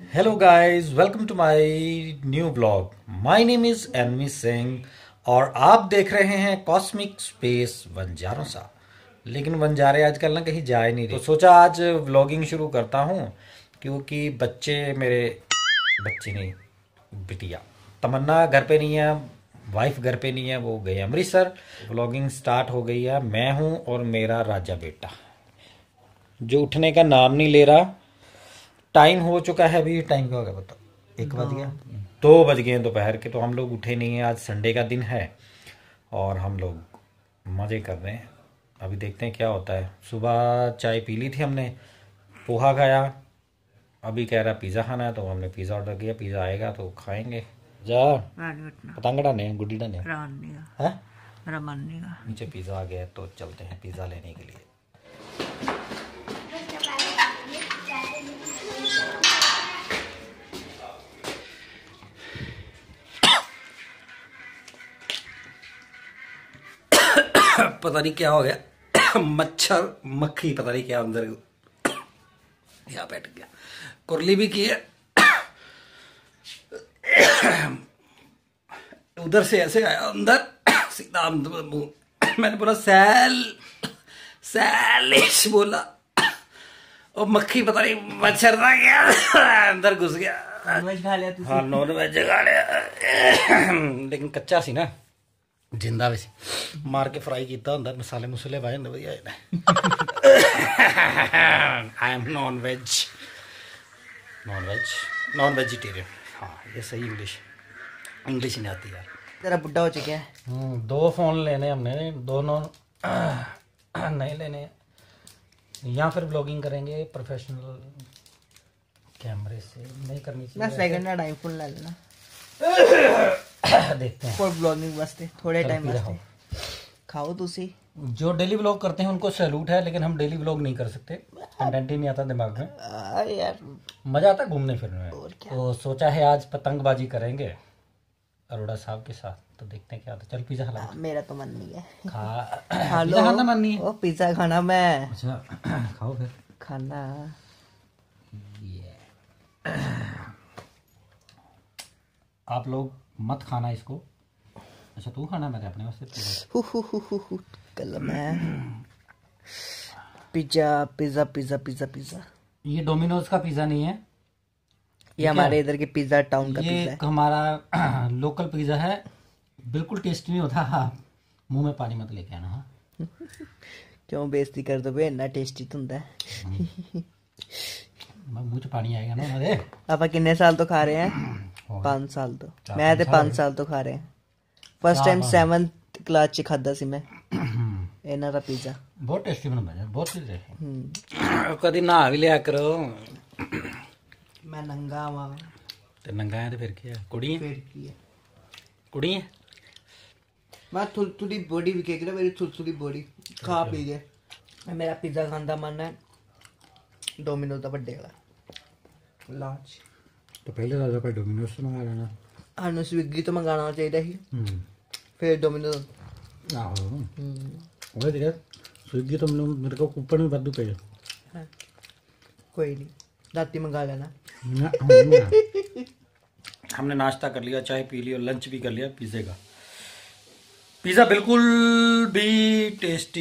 Hello guys, welcome to my new blog. My name is NV Singh और आप देख रहे हैं कॉस्मिक स्पेस वंजारोसा। लेकिन वंजारे आजकल ना कहीं जा ही नहीं रहे, तो सोचा आज व्लॉगिंग शुरू करता हूं क्योंकि बच्चे मेरे बच्चे नहीं, बिटिया तमन्ना घर पे नहीं है, वाइफ घर पे नहीं है, वो गए अमृतसर। व्लॉगिंग स्टार्ट हो गई है। मैं हूं और मेरा राजा बेटा जो उठने का नाम नहीं ले रहा। टाइम हो चुका है, अभी टाइम क्या हो गया बताओ? 1 बज गया, 2 बज गए हैं दोपहर के। तो हम लोग उठे नहीं हैं, आज संडे का दिन है और हम लोग मज़े कर रहे हैं। अभी देखते हैं क्या होता है। सुबह चाय पी ली थी हमने, पोहा खाया, अभी कह रहा पिज़्ज़ा खाना है तो हमने पिज़्ज़ा ऑर्डर किया। पिज़्ज़ा आएगा तो खाएंगे। जा पतंग डाने गुड्डी डाने है, नीचे पिज़्ज़ा आ गया तो चलते हैं पिज़्ज़ा लेने के लिए। पता नहीं क्या हो गया, मच्छर मक्खी पता नहीं क्या अंदर यहाँ बैठ गया। कुरली भी की है, उधर से ऐसे आया अंदर सीधा अंदर मुंह। मैंने बोला सैलिश बोला और मक्खी पता नहीं मच्छर था क्या अंदर घुस गया। नॉनवेज खा लिया हाँ नॉनवेज खा लिया, लेकिन कच्चा सी ना, जिंदा वैसे मार के फ्राई किया अंदर मसाले मुसले पाए बढ़िया है। I am non vegetarian. हाँ ये सही इंग्लिश नहीं आती यार। तेरा बुढ़ा हो चुका है। 2 फोन लेने हमने, दोनों नहीं लेने, या फिर ब्लॉगिंग करेंगे प्रोफेशनल कैमरे से, नहीं करनी चाहिए। मैं सेकंड हैंड आईफोन ले लेना, देखते हैं फॉर ब्लॉगिंग वास्ते, थोड़े टाइम वास्ते। खाओ तुसी। जो डेली व्लॉग करते हैं उनको सैल्यूट है, लेकिन हम डेली व्लॉग नहीं कर सकते, कंटेंट ही नहीं आता दिमाग में। यार मजा आता घूमने फिरने में। तो सोचा है आज पतंगबाजी करेंगे अरोड़ा साहब के साथ, तो देखते हैं क्या होता है। चल पिज्जा खा। मेरा तो मन नहीं है। खा लो, खाना मन नहीं है। ओ पिज्जा खाना मैं। अच्छा खाओ फिर खाना। आप लोग मत खाना इसको। अच्छा तू खाना, मैं अपने वास्ते कल मैं pizza pizza pizza pizza pizza. ये डोमिनोज का पिज्जा नहीं है, ये हमारे इधर के पिज्जा टाउन का पिज्जा है। हमारा लोकल पिज्जा है, बिल्कुल टेस्टी नहीं होता। हाँ मुंह में पानी मत लेके आना। हाँ क्यों बेइज्जती कर दो बे, इतना टेस्टी तो होता है। मुंह च पानी आएगा ना हमारे। आप कितने साल तो खा रहे हैं? 5 साल तो मैं तो 5 साल तो खा रहे हैं। फर्स्ट टाइम 7th क्लास च खादा सी मैं ਇਹਨਾਂ ਦਾ पिज्जा। बहुत टेस्टी बनता है, बहुत टेस्टी। कभी नहा भी लिया करो। मैं नंगा वां ते नंगा है तो फिर क्या है? कुड़ी है, फिर की है कुड़ी है। मैं थोड़ी बॉडी भी केक मेरी थोड़ी बॉडी खा पी के। मेरा पिज्जा खाने का मन है डोमिनोज का बड़े वाला लार्ज। तो पहले राजा का डोमिनोज से मंगा लेना। ਸਾਨੂੰ स्विगी तो मंगाना चाहिए ही, फिर डोमिनोज। आहो वो देखा स्विगी तो मेरे को कूपन में बदू पे। कोई नहीं, राती मंगा लेना। हमने नाश्ता कर लिया, चाय पी ली और लंच भी कर लिया पिज़्ज़े का। पिज़्ज़ा बिल्कुल भी टेस्टी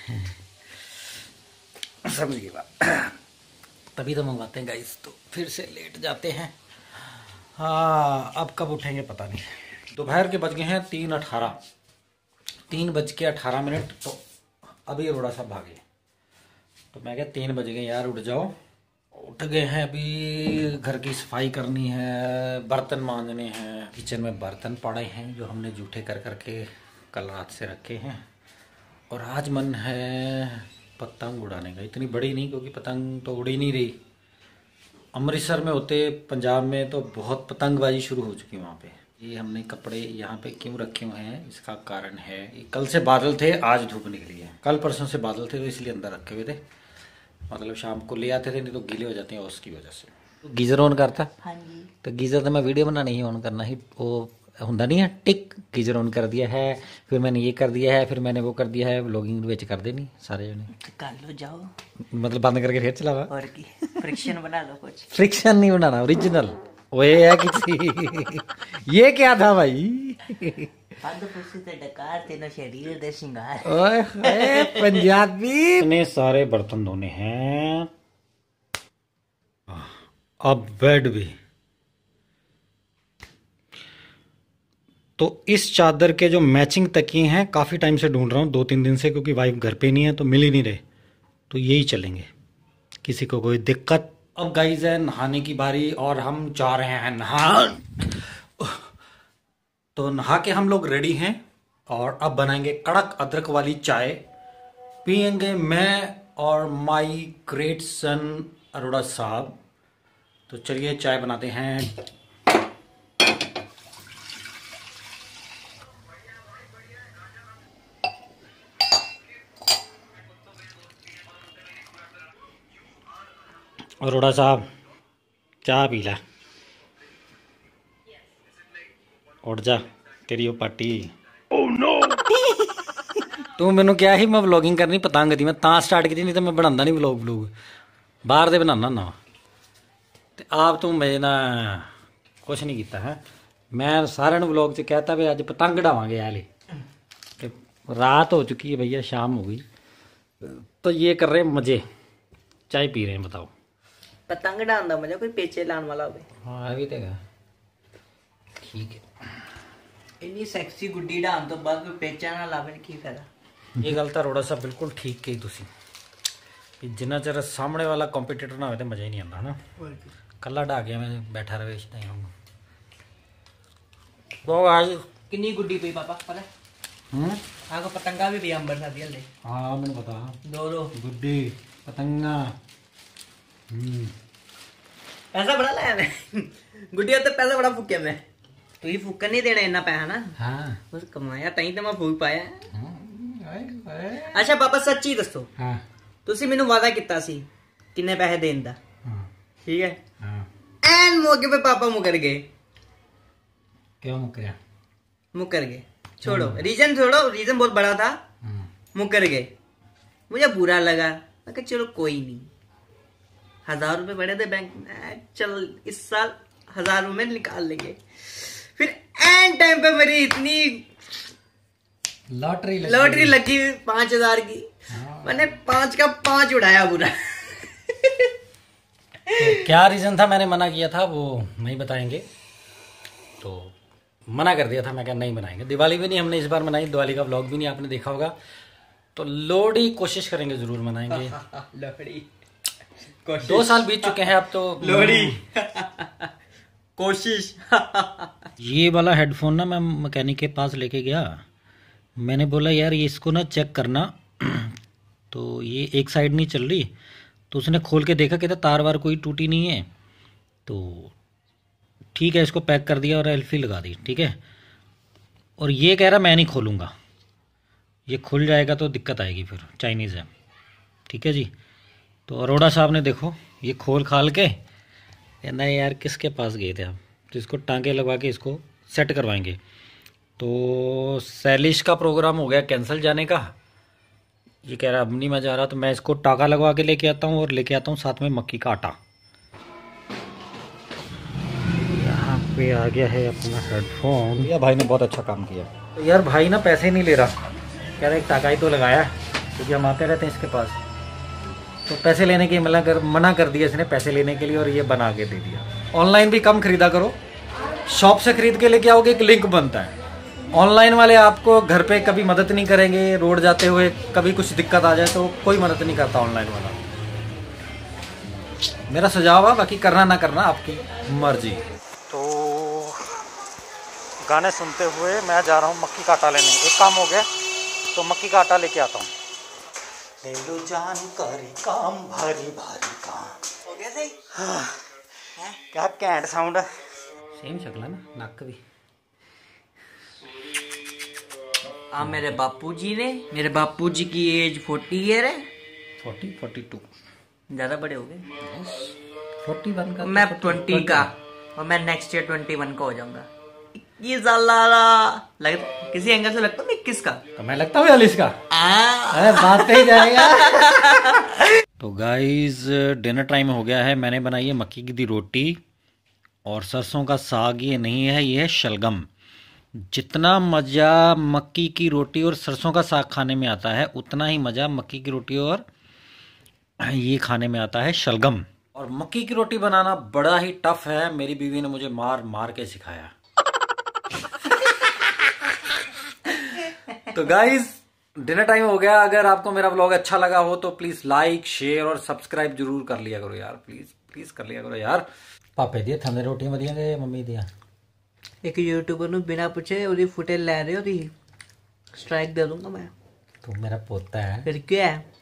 समझ गई बात। तभी तो मंगवाते हैं गाइस, तो फिर से लेट जाते हैं। हाँ अब कब उठेंगे पता नहीं। दोपहर के बज गए हैं 3:18, 3:18। तो अभी अरोड़ा साहब भागे, तो मैं क्या 3 बज गए यार, उठ जाओ। उठ गए हैं, अभी घर की सफाई करनी है, बर्तन मांजने हैं। किचन में बर्तन पड़े हैं जो हमने जूठे कर करके कल रात से रखे हैं। और आज मन है पतंग उड़ाने का, इतनी बड़ी नहीं क्योंकि पतंग तो उड़ ही नहीं रही। अमृतसर में होते, पंजाब में तो बहुत पतंगबाजी शुरू हो चुकी है वहाँ पे। ये हमने कपड़े यहाँ पे क्यों रखे हुए हैं, इसका कारण है कल से बादल थे, आज धूप निकली है। कल परसों से बादल थे तो इसलिए अंदर रखे हुए थे, मतलब शाम को ले आते थे, नहीं तो गीले हो जाते हैं उसकी वजह से। तो गीजर ऑन करता। हाँ जी। तो गीजर तो मैं वीडियो बनाना ही ऑन करना ही, वो ਹੁੰਦਾ नहीं है टिक, गीजर ऑन कर दिया है, फिर मैंने ये कर दिया है, फिर मैंने वो कर दिया है। व्लॉगिंग विच कर देनी सारे जने। कर लो जाओ, मतलब बंद करके फिर चलावा। और की फ्रिक्शन बना लो कुछ। फ्रिक्शन नहीं बनाना, ओरिजिनल ओए है किसी। ये क्या था भाई? शरीर दे श्रृंगार। ओए हाय पंजाबी। इतने सारे बर्तन धोने हैं, अब बेड भी। तो इस चादर के जो मैचिंग तकिए हैं काफी टाइम से ढूंढ रहा हूँ, 2-3 दिन से, क्योंकि वाइफ घर पे नहीं है तो मिल ही नहीं रहे, तो यही चलेंगे, किसी को कोई दिक्कत। अब गाइस है नहाने की बारी और हम जा रहे हैं नहा। तो नहा के हम लोग रेडी हैं और अब बनाएंगे कड़क अदरक वाली चाय, पियेंगे मैं और माई ग्रेट सन अरोड़ा साहब। तो चलिए चाय बनाते हैं। अरोड़ा साहब चाह पी ला, उठ जा तेरी वो पार्टी। oh, no! तू मैनू क्या ही मैं व्लॉगिंग करनी पतंग दी, मैं तां स्टार्ट की, नहीं तो मैं बनांदा नहीं व्लॉग बाहर दे बनाना ना। ते आप तू मेरे ना कुछ नहीं किया है। मैं सारे व्लॉग च कहता भी अज पतंग डावांगे हाले, रात हो चुकी है भैया, शाम हो गई, तो ये कर रहे हैं मजे, चाय पी रहे हैं। बताओ पतंग डालने दा मजा कोई पेचे लाने वाला होवे। हाँ अभी तो ठीक है। इन्नी सैक्सी गुड्डी डालने तो बाद कोई पेचा ना लावे की फायदा। ये गल तो अरोड़ा साहब बिल्कुल ठीक कही तुसी, कि जिन्ना चਿਰ सामने वाला कॉम्पीटिटर ना हो तो मजा ही नहीं आता ना। कला ढा गया मैं बैठा रहे इतना ही हूँ। वो आज कितनी गुड्डी पई पापा पता? आगो पतंगा भी अंबर सा दिया ले। हाँ मैंने पता, दो गुड्डी पतंगा। पैसा बड़ा लाया मैं। गुड्डिया तो पैसा बड़ा फूकिया मैं। तू ही फूकन नहीं देना इतना पैसा ना। हाँ बस कमाया तई तो मैं फूक पाया। अच्छा पापा सच्ची दसो, हाँ तुसी मेनू वादा किता सी किन्ने पैसे देन दा, हाँ ठीक है? हाँ। एन मौके पे पापा मुकर गए। क्यों मुकरिया? मुकर गए, छोड़ो रीजन, छोड़ो रीजन बहुत बड़ा था। मुकर गए, मुझे बुरा लगा। मैं कहा चलो कोई नहीं, 1000 रुपए पड़े थे बैंक में, चल इस साल 1000 रुपए निकाल लेंगे। फिर एंड टाइम पे मेरी इतनी लॉटरी लगी 5000 की। मैंने 5 का 5 उड़ाया पूरा। तो क्या रीजन था मैंने मना किया था वो नहीं बताएंगे, तो मना कर दिया था। मैं क्या नहीं बनाएंगे, दिवाली भी नहीं हमने इस बार मनाई, दिवाली का व्लॉग भी नहीं आपने देखा होगा। तो लोहड़ी कोशिश करेंगे, जरूर मनाएंगे। लोहड़ी 2 साल बीत चुके हैं अब तो। लोहड़ी कोशिश। ये वाला हेडफोन ना मैं मैकेनिक के पास लेके गया, मैंने बोला यार ये इसको ना चेक करना। तो ये एक साइड नहीं चल रही, तो उसने खोल के देखा, कहता तार वार कोई टूटी नहीं है। तो ठीक है, इसको पैक कर दिया और एल्फी लगा दी, ठीक है। और ये कह रहा मैं नहीं खोलूँगा, ये खुल जाएगा तो दिक्कत आएगी, फिर चाइनीज़ है, ठीक है जी। तो अरोड़ा साहब ने देखो ये खोल खाल के कहना यार किसके पास गए थे आप, तो इसको टांगे लगवा के इसको सेट करवाएंगे। तो सैलिश का प्रोग्राम हो गया कैंसिल जाने का, ये कह रहा अब नहीं मैं जा रहा, तो मैं इसको टाका लगवा के लेके आता हूँ और लेके आता हूँ साथ में मक्की का आटा। यहाँ पे आ गया है अपना हेडफोन। यार भाई ने बहुत अच्छा काम किया। तो यार भाई ना पैसे नहीं ले रहा, कह रहा एक टाका ही तो लगाया, क्योंकि हम आते रहते हैं इसके पास। तो पैसे लेने की मना कर दिया इसने पैसे लेने के लिए, और ये बना के दे दिया। ऑनलाइन भी कम खरीदा करो, शॉप से खरीद के लेके आओगे एक लिंक बनता है। ऑनलाइन वाले आपको घर पे कभी मदद नहीं करेंगे, रोड जाते हुए कभी कुछ दिक्कत आ जाए तो कोई मदद नहीं करता ऑनलाइन वाला। मेरा सुझाव है, बाकी करना ना करना आपकी मर्जी। तो गाने सुनते हुए मैं जा रहा हूँ मक्की का आटा लेने। एक काम हो गया तो मक्की का आटा लेके आता हूँ। ले लो जानकारी काम भारी भारी काम हो गया सही। हाँ। क्या कैंट साउंड है, सेम शक्ल है ना, नक भी। मेरे बापू जी की एज 40 ईयर है। 42 ज्यादा बड़े हो गए। 41 का, मैं 20 का, और मैं नेक्स्ट ईयर 21 का हो जाऊंगा। 21 साल लगता, किसी एंगल से लगता हूँ 21 का, तो मैं लगता हूँ 42 का। अरे बात पे ही जाएगा। तो गाइस डिनर टाइम हो गया है। मैंने बनाई है मक्की की दी रोटी और सरसों का साग। ये नहीं है, ये है शलगम। जितना मज़ा मक्की की रोटी और सरसों का साग खाने में आता है, उतना ही मज़ा मक्की की रोटी और ये खाने में आता है शलगम। और मक्की की रोटी बनाना बड़ा ही टफ है। मेरी बीवी ने मुझे मार मार के सिखाया। तो गाइस डिनर टाइम हो गया। अगर आपको मेरा व्लॉग अच्छा लगा हो तो प्लीज लाइक शेयर और सब्सक्राइब जरूर कर लिया करो यार। प्लीज प्लीज कर लिया करो यार। पापे दिए थाने रोटियां वधिया गए मम्मी दिया। एक यूट्यूबर ਨੂੰ बिना पूछे ਉਹਦੀ फुटेज ਲੈ ਰਹੇ ਉਹਦੀ स्ट्राइक दे दूंगा मैं। तू मेरा पोता है। फिर क्या है?